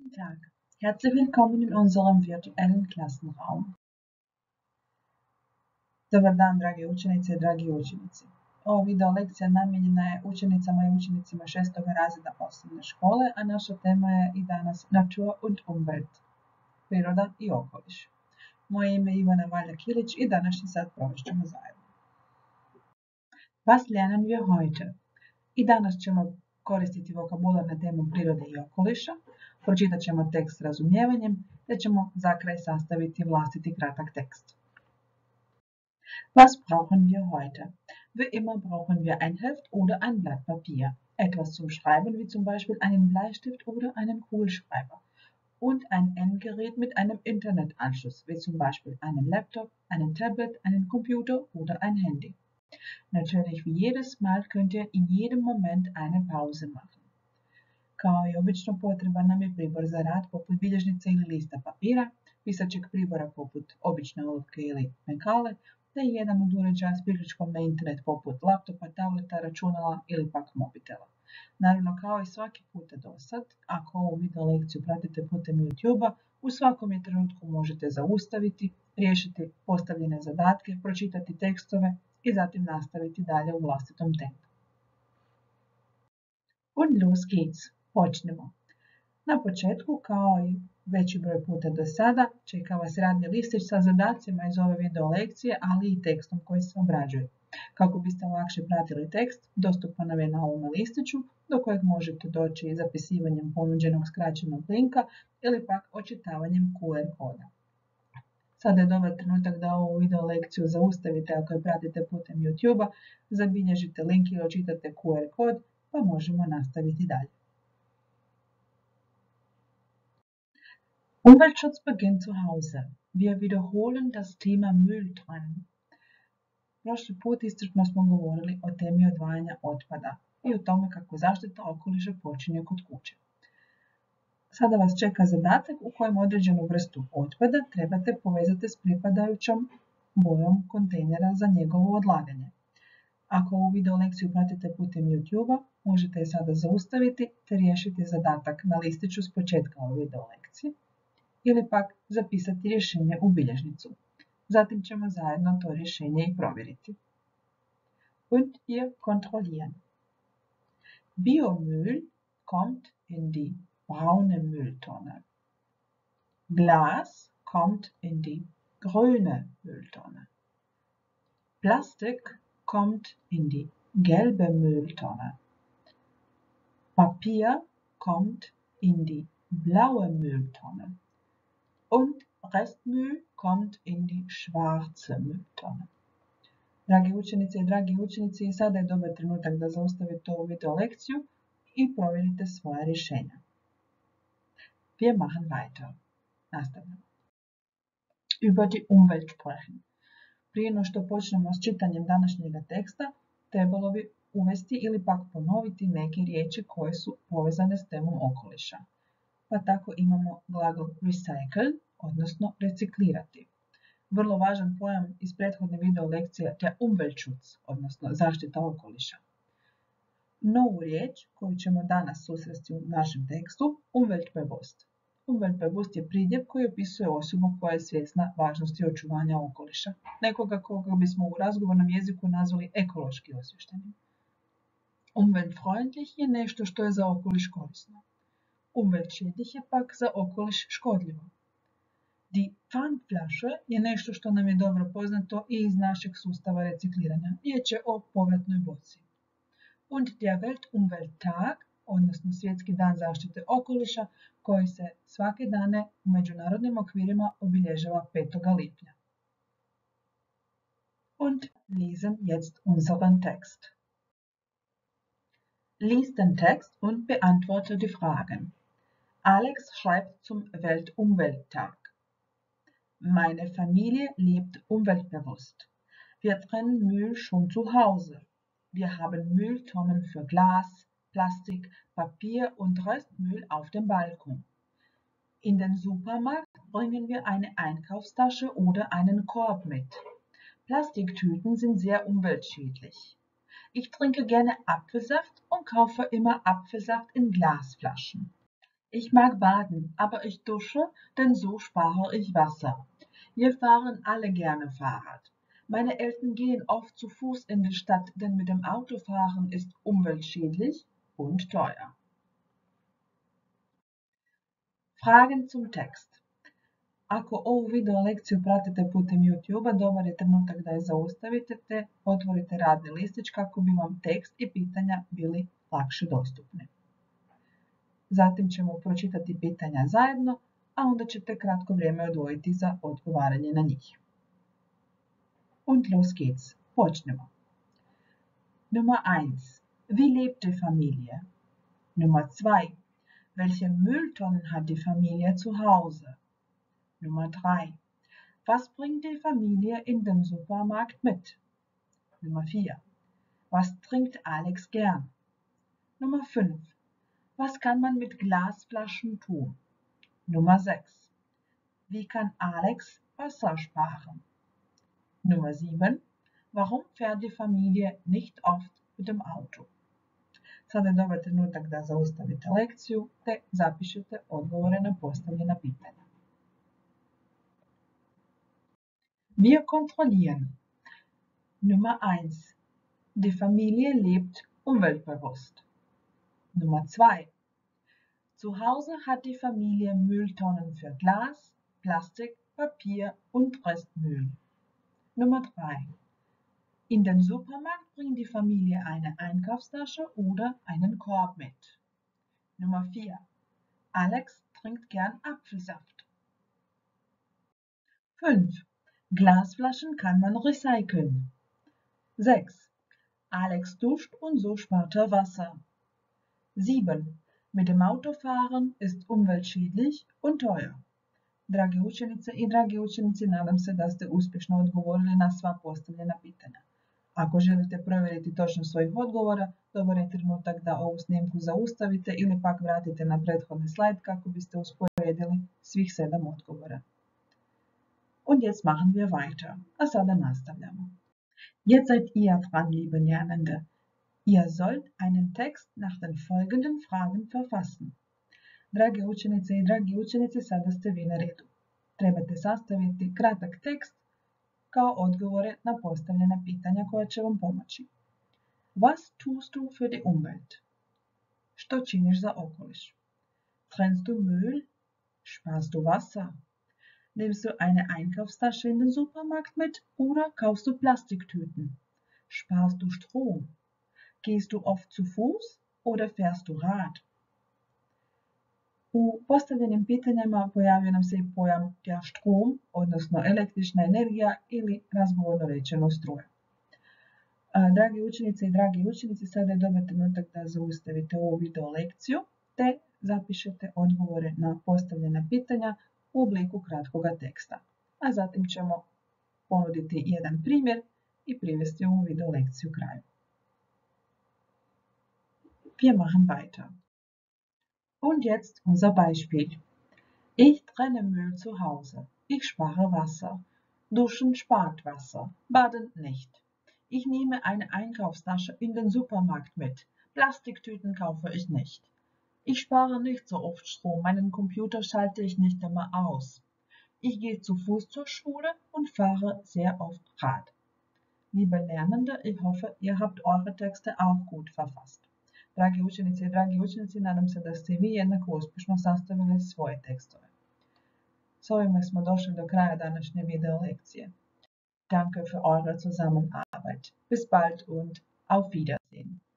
Guten Tag, herzlich willkommen in unserem virtuellen Klassenraum. Dobar dan, drage učenice i dragi učenici. Ova video lekcija namijenjena je učenicama i učenicima 6. razreda osnovne škole, a naša tema je i danas Natur und Umwelt, priroda i okoliš. Moje ime je Ivana Valja-Kilić i današnji sat provešćemo zajedno. Was lernen wir heute? I danas ćemo koristiti vokabular na temu prirode i okoliša, pročitat ćemo tekst s razumijevanjem, te ćemo za kraj sastaviti vlastiti kratak tekst. Was brauchen wir heute? Wie immer brauchen wir ein Heft oder ein Blatt Papier, etwas zum Schreiben wie zum Beispiel einen Bleistift oder einen Kugelschreiber und ein Endgerät mit einem Internetanschluss, wie zum Beispiel einen Laptop, einen Tablet, einen Computer oder ein Handy. Natürlich wie jedes Mal könnt ihr in jedem Moment eine Pause machen. Kao i obično potreban nam je pribor za rad poput bilježnice ili lista papira, pisaćeg pribora poput obične olovke ili mekale, te jedan od uređaja s priključkom na internet poput laptopa, tableta, računala ili pak mobitela. Naravno, kao i svaki puta do sad, ako ovu video lekciju pratite putem YouTube-a, u svakom je trenutku možete zaustaviti, riješiti postavljene zadatke, pročitati tekstove i zatim nastaviti dalje u vlastitom tempu. Und los geht's. Počnemo. Na početku, kao i veći broj puta do sada, čeka vas radni listić sa zadacima iz ove video lekcije, ali i tekstom koji se obrađuje. Kako biste lakše pratili tekst, dostupan nam je na ovome listiću, do kojeg možete doći zapisivanjem ponuđenog skraćenog linka ili pak očitavanjem QR koda. Sada je dobar trenutak da ovu video lekciju zaustavite ako je pratite putem YouTube-a, zabilježite link ili očitate QR kod, pa možemo nastaviti dalje. Umweltschutz beginnt zu Hause. Wir wiederholen das Thema Müll trennen. Prošli put iscrpno smo govorili o temi odvajanja otpada i o tome kako zaštita okoliša počinje kod kuće. Sada vas čeka zadatak u kojem određenu vrstu otpada trebate povezati s pripadajućom bojom kontejnera za njegovo odlaganje. Ako ovu video lekciju pratite putem YouTube-a, možete je sada zaustaviti te riješiti zadatak na listiću s početka ove video lekcije ili pak zapisati rješenje u bilježnicu. Zatim ćemo zajedno to rješenje i provjeriti. Und ihr kontrollieren. Biomüll kommt in die braune Mülltonne. Glas kommt in die grüne Mülltonne. Plastik kommt in die gelbe Mülltonne. Papier kommt in die blaue Mülltonne. Und Restmüll kommt in die schwarze Mülltonne. Dragi učenice i dragi učenici, sada je dobar trenutak da zaustavite ovu video lekciju i provjerite svoja rješenja. Wir machen weiter. Nastavljamo. Über die Umwelt sprechen. Prije no što počnemo s čitanjem današnjega teksta, trebalo bi uvesti ili pak ponoviti neke riječi koje su povezane s temom okoliša. Pa tako imamo glagol recycle, odnosno reciklirati. Vrlo važan pojam iz prethodne video lekcije je Umweltschutz, odnosno zaštita okoliša. Novu riječ koju ćemo danas susresti u našem tekstu, Umweltbewusst. Umweltbewusst je pridjev koji opisuje osobu koja je svjesna važnosti očuvanja okoliša, nekoga koga bismo u razgovornom jeziku nazvali ekološki osviještenim. Umweltfreundlich je nešto što je za okoliš korisno. Umweltschädlich je pak za okoliš škodljivo. Die Pfandflasche je nešto što nam je dobro poznato i iz našeg sustava recikliranja. Riječ je o povratnoj boci. Und der Weltumwelttag, odnosno Svjetski dan zaštite okoliša, koji se svake dane u međunarodnim okvirima obilježava 5. lipnja. Und lesen jetzt unseren Text. Lies den Text und beantworte die Fragen. Alex schreibt zum Weltumwelttag. Meine Familie lebt umweltbewusst. Wir trennen Müll schon zu Hause. Wir haben Mülltonnen für Glas, Plastik, Papier und Restmüll auf dem Balkon. In den Supermarkt bringen wir eine Einkaufstasche oder einen Korb mit. Plastiktüten sind sehr umweltschädlich. Ich trinke gerne Apfelsaft und kaufe immer Apfelsaft in Glasflaschen. Ich mag baden, aber ich dusche, denn so spare ich Wasser. Wir fahren alle gerne Fahrrad. Meine Eltern gehen oft zu Fuß in die Stadt, denn mit dem Autofahren ist umweltschädlich und teuer. Fragen zum Text. Ako ovu video lekciju pratite putem YouTube-a, dobar je trenutak da je zaustavite te otvorite radni listić kako bi vam tekst i pitanja bili lakše dostupni. Zatim ćemo pročitati pitanja zajedno, a onda ćete kratko vrijeme odvojiti za odgovaranje na njih. Und los geht's. Počnemo. Nummer 1. Wie lebt die Familie? Nummer 2. Welche Mülltonnen hat die Familie zu Hause? Nummer 3. Was bringt die Familie in den Supermarkt mit? Nummer 4. Was trinkt Alex gern? Nummer 5. Was kann man mit Glasflaschen tun? Nummer 6. Wie kann Alex Wasser sparen? Nummer 7. Warum fährt die Familie nicht oft mit dem Auto? Sada je dobar trenutak da zaustavite lekciju te zapišete odgovore na postavljena pitanja. Wir kontrollieren. Nummer 1. Die Familie lebt umweltbewusst. Nummer 2. Zu Hause hat die Familie Mülltonnen für Glas, Plastik, Papier und Restmüll. Nummer 3. In den Supermarkt bringt die Familie eine Einkaufstasche oder einen Korb mit. Nummer 4. Alex trinkt gern Apfelsaft. 5. Glasflaschen kann man recyceln. 6. Alex duscht und so spart er Wasser. 7. Mit dem Autofahren ist umweltschädlich und teuer. Drage učenice i dragi učenici, nadam se da ste uspješno odgovorili na sva postavljena pitanja. Ako želite provjeriti točnost svojih odgovora, dobar je trenutak da ovu snimku zaustavite ili pak vratite na prethodni slajd kako biste usporedili svih 7 odgovora. Und jetzt machen wir weiter. A sada nastavljamo. Jetzt seid ihr dran, liebe Lernende. Ihr sollt einen Text nach den folgenden Fragen verfassen. Drage učenice i dragi učenici, sada ste vi na redu. Trebate sastaviti kratak tekst kao odgovore na postavljena pitanja koja će vam pomoći. Was tust du für die Umwelt? Što činiš za okoliš? Trennst du Müll? Sparst du Wasser? Nimmst du eine Einkaufstasche in den Supermarkt mit oder kaufst du Plastiktüten? Sparst du Strom? Gehst du oft zu Fuß oder fährst du Rad? U postavljenim pitanjima pojavio nam se i pojam der Strom, odnosno električna energija ili razgovorno rečeno struja. Dragi učenice i dragi učenici, sada je dobar trenutak da zaustavite ovu video lekciju te zapišete odgovore na postavljena pitanja u obliku kratkoga teksta. A zatim ćemo ponuditi jedan primjer i privesti ovu video lekciju kraju. Wir machen weiter. Und jetzt unser Beispiel. Ich trenne Müll zu Hause. Ich spare Wasser. Duschen spart Wasser. Baden nicht. Ich nehme eine Einkaufstasche in den Supermarkt mit. Plastiktüten kaufe ich nicht. Ich spare nicht so oft Strom. Meinen Computer schalte ich nicht immer aus. Ich gehe zu Fuß zur Schule und fahre sehr oft Rad. Liebe Lernende, ich hoffe, ihr habt eure Texte auch gut verfasst. Dragi učenice i dragi učenici, nadam se da ste vi jednako uspješno sastavili svoje tekstove. S ovime smo došli do kraja današnje video lekcije. Danke für eure Zusammenarbeit. Bis bald und auf Wiedersehen.